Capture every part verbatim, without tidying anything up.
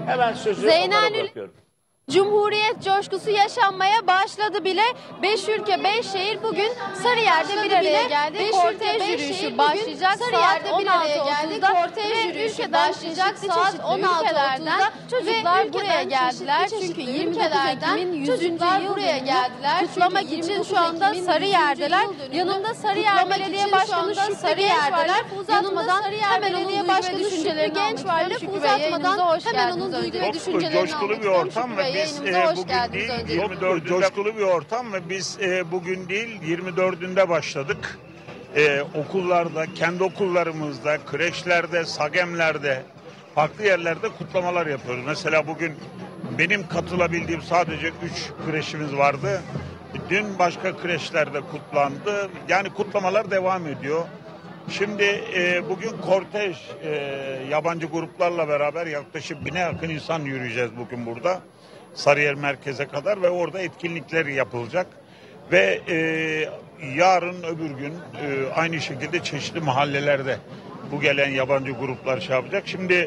Hemen sözü Zeynel onlara bırakıyorum. Cumhuriyet coşkusu yaşanmaya başladı bile. Beş ülke, beş şehir bugün Sarıyer'de bir araya geldi. Kortej yürüyüşü başlayacak saat on altı otuzda. Kortej yürüyüşü başlayacak saat on altı otuzda. Çocuklar buraya geldiler çünkü yirmi dokuz Ekim'in yüzüncü yıl dönümünü kutlamak için şu anda Sarıyer'deler. Yanımda Sarıyer Belediye Başkanı Şükrü Genç var. Lafı uzatmadan hemen onun duygu ve düşüncelerini genç var. Lafı uzatmadan hemen onun duygu ve düşüncelerini coşkulu bir ortam ve biz e, bugün değil yirmi dördünde coşkulu bir ortam ve biz e, bugün değil yirmi dördünde başladık. E, okullarda, kendi okullarımızda, kreşlerde, sagemlerde, farklı yerlerde kutlamalar yapıyoruz. Mesela bugün benim katılabildiğim sadece üç kreşimiz vardı. Dün başka kreşlerde kutlandı. Yani kutlamalar devam ediyor. Şimdi e, bugün kortej e, yabancı gruplarla beraber yaklaşık bine yakın insan yürüyeceğiz bugün burada. Sarıyer merkeze kadar ve orada etkinlikler yapılacak. Ve e, yarın öbür gün e, aynı şekilde çeşitli mahallelerde bu gelen yabancı gruplar şey yapacak. Şimdi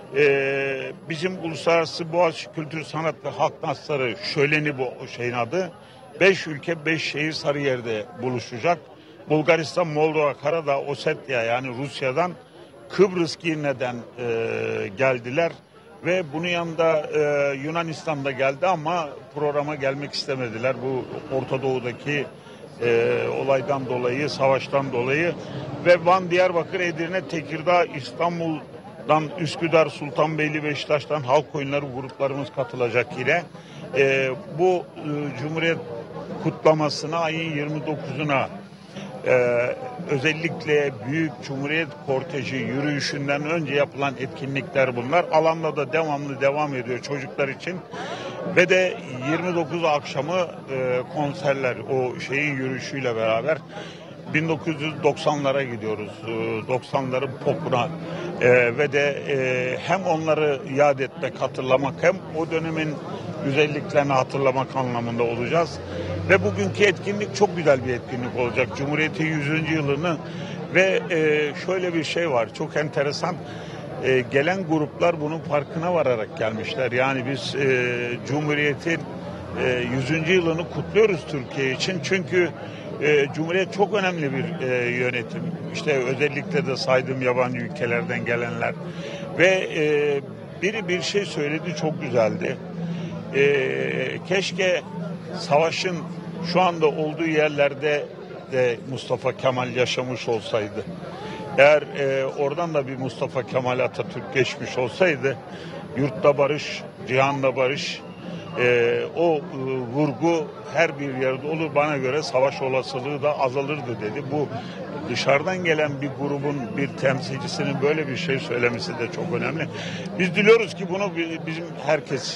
e, bizim Uluslararası Boğaziçi Kültür Sanat ve Halk Dansları şöleni bu şeyin adı. Beş ülke, beş şehir Sarıyer'de buluşacak. Bulgaristan, Moldova, Karadağ, Osetya yani Rusya'dan Kıbrıs Girne'den e, geldiler. Ve bunun yanında e, Yunanistan'da geldi ama programa gelmek istemediler. Bu Orta Doğu'daki e, olaydan dolayı, savaştan dolayı. Ve Van, Diyarbakır, Edirne, Tekirdağ, İstanbul'dan Üsküdar, Sultanbeyli, Beşiktaş'tan halk oyunları gruplarımız katılacak yine. E, bu e, Cumhuriyet kutlamasına ayın yirmi dokuzuna Ee, özellikle Büyük Cumhuriyet Korteji yürüyüşünden önce yapılan etkinlikler bunlar. Alanda da devamlı devam ediyor çocuklar için. Ve de yirmi dokuz akşamı e, konserler o şeyin yürüyüşüyle beraber bin dokuz yüz doksanlara gidiyoruz. E, doksanların popuna e, ve de e, hem onları yad etmek, hatırlamak hem o dönemin güzelliklerini hatırlamak anlamında olacağız. Ve bugünkü etkinlik çok güzel bir etkinlik olacak. Cumhuriyet'in yüzüncü yılını ve e, şöyle bir şey var. Çok enteresan. E, gelen gruplar bunun farkına vararak gelmişler. Yani biz e, Cumhuriyet'in e, yüzüncü yılını kutluyoruz Türkiye için. Çünkü e, Cumhuriyet çok önemli bir e, yönetim. İşte özellikle de saydığım yabancı ülkelerden gelenler. Ve e, biri bir şey söyledi çok güzeldi. E, keşke savaşın şu anda olduğu yerlerde de Mustafa Kemal yaşamış olsaydı. Eğer e, oradan da bir Mustafa Kemal Atatürk geçmiş olsaydı yurtta barış, cihanda barış e, o e, vurgu her bir yerde olur. Bana göre savaş olasılığı da azalırdı dedi. Bu dışarıdan gelen bir grubun bir temsilcisinin böyle bir şey söylemesi de çok önemli. Biz diliyoruz ki bunu bizim herkes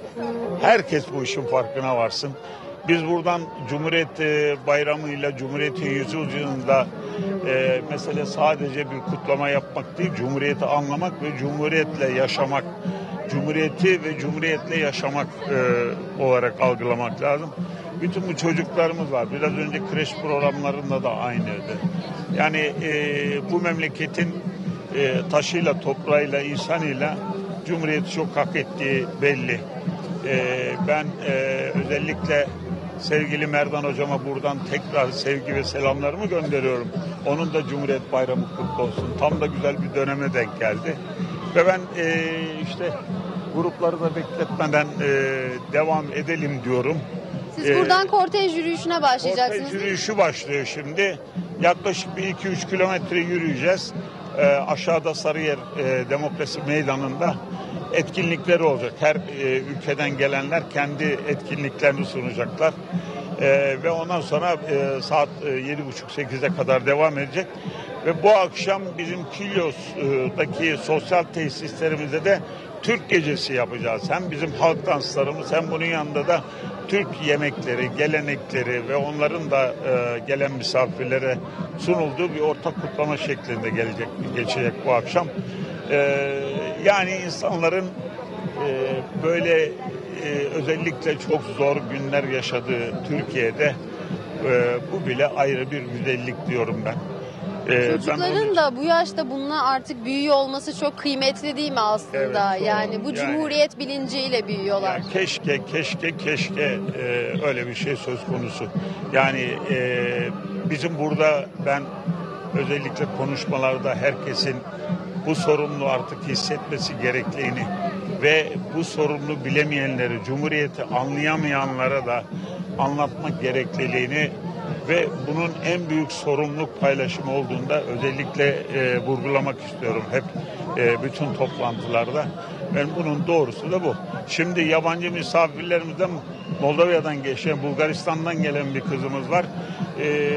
herkes bu işin farkına varsın. Biz buradan Cumhuriyet Bayramı'yla Cumhuriyet'in yüzüncü yılında e, mesele sadece bir kutlama yapmak değil, Cumhuriyet'i anlamak ve Cumhuriyet'le yaşamak, Cumhuriyet'i ve Cumhuriyet'le yaşamak e, olarak algılamak lazım. Bütün bu çocuklarımız var. Biraz önce kreş programlarında da aynıydı. Yani e, bu memleketin e, taşıyla, toprağıyla, insanıyla Cumhuriyet'i çok hak ettiği belli. E, ben e, özellikle sevgili Merdan hocama buradan tekrar sevgi ve selamlarımı gönderiyorum. Onun da Cumhuriyet Bayramı kutlu olsun. Tam da güzel bir döneme denk geldi. Ve ben e, işte grupları da bekletmeden e, devam edelim diyorum. Siz e, buradan kortej yürüyüşüne başlayacaksınız. Kortej yürüyüşü başlıyor şimdi. Yaklaşık bir iki üç kilometre yürüyeceğiz. E, aşağıda Sarıyer e, Demokrasi Meydanı'nda etkinlikleri olacak. Her e, ülkeden gelenler kendi etkinliklerini sunacaklar. E, ve ondan sonra e, saat e, yedi buçuk sekize kadar devam edecek. Ve bu akşam bizim Kilyos'daki sosyal tesislerimizde de Türk gecesi yapacağız. Hem bizim halk danslarımız hem bunun yanında da Türk yemekleri, gelenekleri ve onların da e, gelen misafirlere sunulduğu bir ortak kutlama şeklinde gelecek, geçecek bu akşam. E, yani insanların e, böyle e, özellikle çok zor günler yaşadığı Türkiye'de e, bu bile ayrı bir güzellik diyorum ben. Ee, Çocukların onun... da bu yaşta bununla artık büyüyor olması çok kıymetli değil mi aslında? Evet, yani bu yani, cumhuriyet bilinciyle büyüyorlar. Ya keşke, keşke, keşke e, öyle bir şey söz konusu. Yani e, bizim burada ben özellikle konuşmalarda herkesin bu sorumluluğu artık hissetmesi gerektiğini ve bu sorumluluğu bilemeyenleri, Cumhuriyeti anlayamayanlara da anlatmak gerekliliğini ve bunun en büyük sorumluluk paylaşımı olduğunda özellikle e, vurgulamak istiyorum hep e, bütün toplantılarda. Ben bunun doğrusu da bu. Şimdi yabancı misafirlerimizden Moldova'dan geçen, Bulgaristan'dan gelen bir kızımız var. E,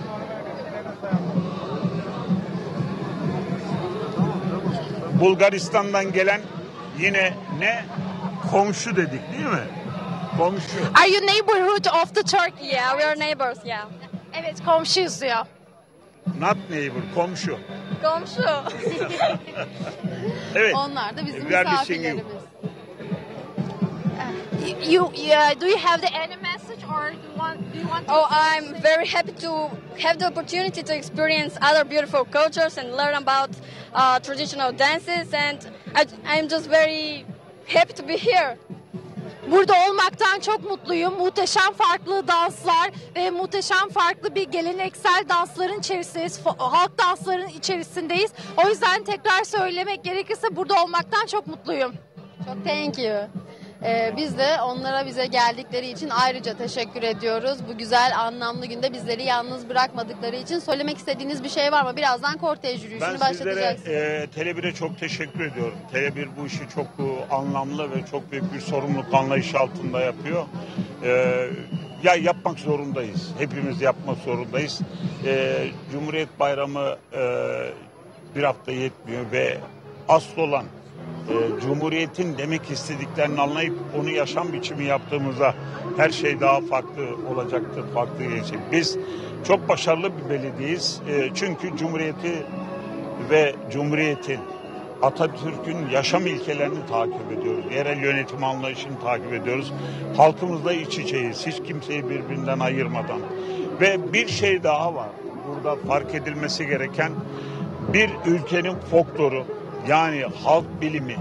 Bulgaristan'dan gelen yine ne? Komşu dedik değil mi? Komşu. Are you neighborhood of the Turkey? Yeah, we are neighbors, yeah. Evet, komşuyuz diyor. Not neighbor, komşu. Komşu. Evet. Onlar da bizim We are listening you. misafirlerimiz. You, yeah, do you have the any message or do you want, do you want to Oh, I'm very happy to have the opportunity to experience other beautiful cultures and learn about uh, traditional dances, and I, I'm just very happy to be here. Burada olmaktan çok mutluyum. Muhteşem farklı danslar ve muhteşem farklı bir geleneksel dansların içerisindeyiz. Fo- Halk dansların içerisindeyiz. O yüzden tekrar söylemek gerekirse burada olmaktan çok mutluyum. Çok thank you. Ee, biz de onlara bize geldikleri için ayrıca teşekkür ediyoruz. Bu güzel anlamlı günde bizleri yalnız bırakmadıkları için. Söylemek istediğiniz bir şey var mı? Birazdan kortej yürüyüşünü Ben sizlere başlatacağız. e, Tele bir'e çok teşekkür ediyorum. Tele bir bu işi çok e, anlamlı ve çok büyük bir sorumluluk anlayışı altında yapıyor. E, ya yapmak zorundayız. Hepimiz yapmak zorundayız. E, Cumhuriyet Bayramı e, bir hafta yetmiyor ve asıl olan e, Cumhuriyet'in demek istediklerini anlayıp onu yaşam biçimi yaptığımızda her şey daha farklı olacaktır, farklı gelecek. Biz çok başarılı bir belediyeyiz. E, çünkü Cumhuriyeti ve Cumhuriyet'in, Atatürk'ün yaşam ilkelerini takip ediyoruz. Yerel yönetim anlayışını takip ediyoruz. Halkımızla iç içeyiz. Hiç kimseyi birbirinden ayırmadan. Ve bir şey daha var. Burada fark edilmesi gereken bir ülkenin folkloru, yani halk bilimi,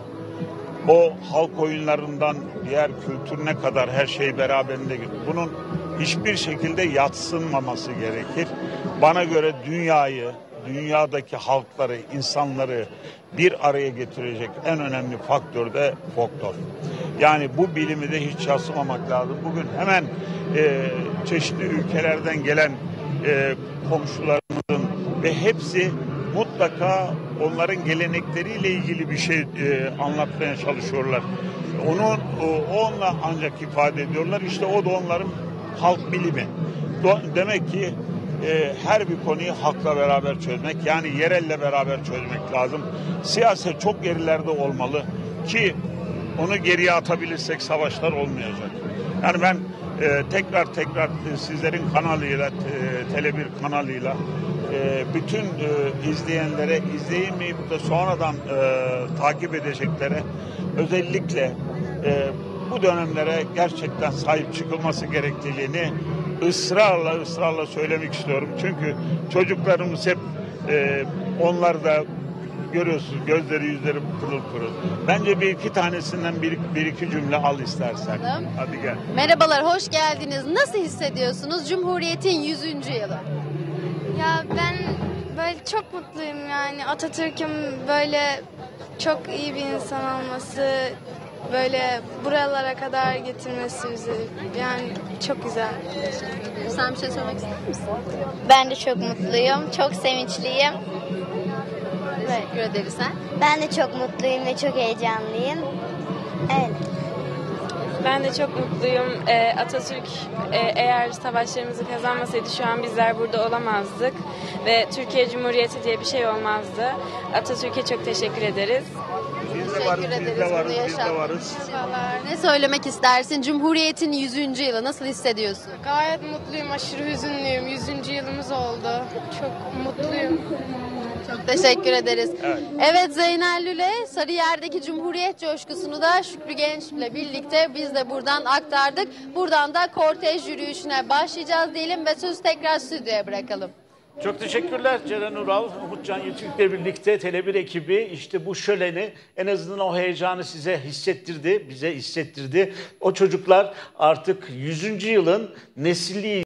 o halk oyunlarından diğer kültürüne kadar her şey beraberinde gidiyor. Bunun hiçbir şekilde yadsınmaması gerekir. Bana göre dünyayı, dünyadaki halkları, insanları bir araya getirecek en önemli faktör de folklor. Yani bu bilimi de hiç yadsımamak lazım. Bugün hemen e, çeşitli ülkelerden gelen e, komşularımızın ve hepsi mutlaka onların gelenekleriyle ilgili bir şey e, anlatmaya çalışıyorlar. Onu o, onunla ancak ifade ediyorlar. İşte o da onların halk bilimi. Do- demek ki e, her bir konuyu halkla beraber çözmek, yani yerelle beraber çözmek lazım. Siyaset çok gerilerde olmalı ki onu geriye atabilirsek savaşlar olmayacak. Yani ben e, tekrar tekrar e, sizlerin kanalıyla, e, Tele bir kanalıyla e, bütün e, izleyenlere, izleyemeyip de sonradan e, takip edeceklere özellikle e, bu dönemlere gerçekten sahip çıkılması gerekliliğini ısrarla ısrarla söylemek istiyorum. Çünkü çocuklarımız hep e, onlar da görüyorsunuz, gözleri yüzleri pırıl pırıl. Bence bir iki tanesinden bir, bir iki cümle al istersen. Hadi gel. Merhabalar, hoş geldiniz. Nasıl hissediyorsunuz Cumhuriyet'in yüzüncü yılı? Ya ben böyle çok mutluyum yani Atatürk'ün böyle çok iyi bir insan olması, böyle buralara kadar getirmesi bizi, yani çok güzel. Sen bir şey söylemek ister misin? Ben de çok mutluyum, çok sevinçliyim. Teşekkür ederiz sen. Ben de çok mutluyum ve çok heyecanlıyım. Evet. Ben de çok mutluyum. Ee, Atatürk e, eğer savaşlarımızı kazanmasaydı şu an bizler burada olamazdık. Ve Türkiye Cumhuriyeti diye bir şey olmazdı. Atatürk'e çok teşekkür ederiz. Biz de varız, Teşekkür biz ederiz de varız, bunu biz de yaşattığınız varız. için. Ne söylemek istersin? Cumhuriyet'in yüzüncü yılı nasıl hissediyorsun? Gayet mutluyum, aşırı hüzünlüyüm. yüzüncü yılımız oldu. Çok mutluyum. Çok teşekkür ederiz. Evet. Evet, Zeynel Lüle, Sarıyer'deki Cumhuriyet coşkusunu da Şükrü Genç'le birlikte biz de buradan aktardık. Buradan da kortej yürüyüşüne başlayacağız diyelim ve sözü tekrar stüdyoya bırakalım. Çok teşekkürler Ceren Ural, Umutcan Yetürk'le birlikte Tele bir ekibi işte bu şöleni en azından o heyecanı size hissettirdi, bize hissettirdi. O çocuklar artık yüzüncü yılın nesilli